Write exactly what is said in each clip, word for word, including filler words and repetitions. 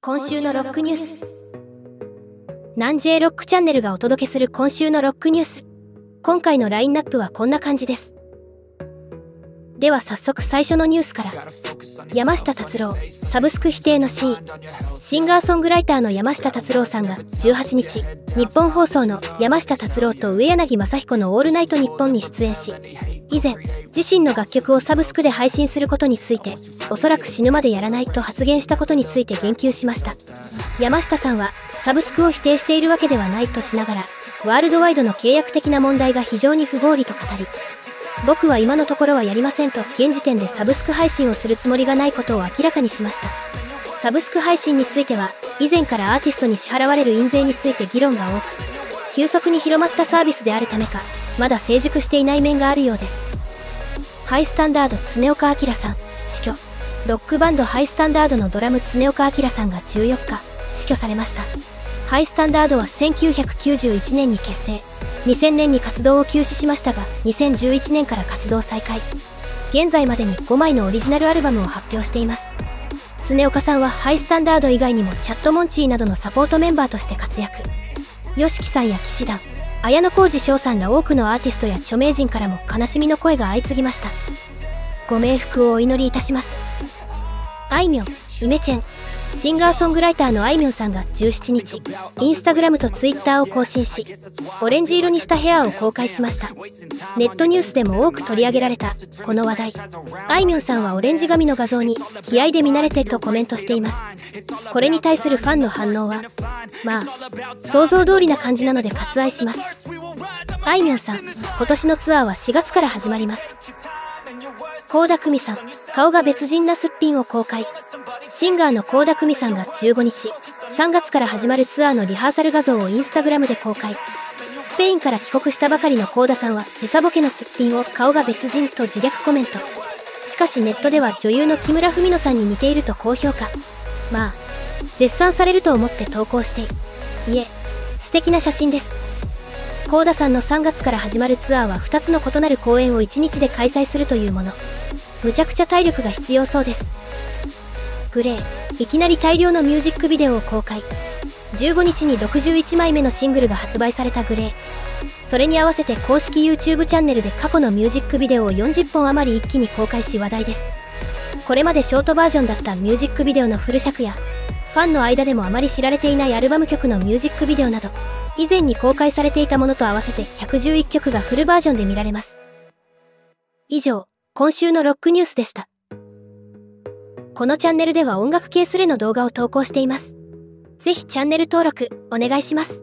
今週のロックニュース。南 J ロックチャンネルがお届けする今週のロックニュース。今回のラインナップはこんな感じです。では早速最初のニュースから。山下達郎サブスク否定の真意。シンガーソングライターの山下達郎さんがじゅうはちにち、日本放送の山下達郎と上柳正彦のオールナイトニッポンに出演し、以前自身の楽曲をサブスクで配信することについて、おそらく死ぬまでやらないと発言したことについて言及しました。山下さんはサブスクを否定しているわけではないとしながら、ワールドワイドの契約的な問題が非常に不合理と語り、僕は今のところはやりませんと現時点でサブスク配信をするつもりがないことを明らかにしました。サブスク配信については以前からアーティストに支払われる印税について議論が多く、急速に広まったサービスであるためかまだ成熟していない面があるようです。ハイスタンダード常岡明さん死去。ロックバンドハイスタンダードのドラム常岡明さんがじゅうよっか死去されました。ハイスタンダードはせんきゅうひゃくきゅうじゅういちねんに結成、にせんねんに活動を休止しましたがにせんじゅういちねんから活動再開。現在までにごまいのオリジナルアルバムを発表しています。常岡さんはハイスタンダード以外にもチャットモンチーなどのサポートメンバーとして活躍。YOSHIKIさんや騎士団、綾小路翔さんら多くのアーティストや著名人からも悲しみの声が相次ぎました。ご冥福をお祈りいたします。あいみょん、イメチェン。シンガーソングライターのあいみょんさんがじゅうしちにち、インスタグラムとツイッターを更新し、オレンジ色にしたヘアを公開しました。ネットニュースでも多く取り上げられたこの話題。あいみょんさんはオレンジ髪の画像に気合で見慣れてとコメントしています。これに対するファンの反応は、まあ想像通りな感じなので割愛します。あいみょんさん、今年のツアーはしがつから始まります。倖田來未さん、顔が別人なすっぴんを公開。シンガーの倖田來未さんがじゅうごにち、さんがつから始まるツアーのリハーサル画像をインスタグラムで公開。スペインから帰国したばかりの倖田さんは時差ボケのすっぴんを顔が別人と自虐コメント。しかしネットでは女優の木村文乃さんに似ていると高評価。まあ絶賛されると思って投稿していえ素敵な写真です。倖田さんのさんがつから始まるツアーはふたつの異なる公演をいちにちで開催するというもの。むちゃくちゃ体力が必要そうです。グレー、いきなり大量のミュージックビデオを公開。じゅうごにちにろくじゅういちまいめのシングルが発売されたグレー。それに合わせて公式 YouTube チャンネルで過去のミュージックビデオをよんじゅっぽん余り一気に公開し話題です。これまでショートバージョンだったミュージックビデオのフル尺や、ファンの間でもあまり知られていないアルバム曲のミュージックビデオなど、以前に公開されていたものと合わせてひゃくじゅういっきょくがフルバージョンで見られます。以上、今週のロックニュースでした。このチャンネルでは音楽系スレの動画を投稿しています。ぜひチャンネル登録お願いします。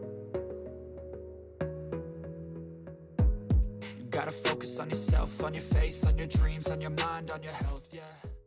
Gotta focus on yourself, on your faith, on your dreams, on your mind, on your health, yeah.